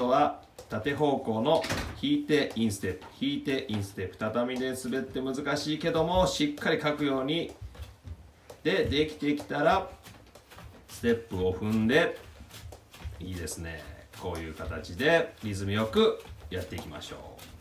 とは縦方向の引いてインステップ、引いてインステップ、畳で滑って難しいけどもしっかり書くようにできてきたらステップを踏んでいいですね。こういう形でリズムよくやっていきましょう。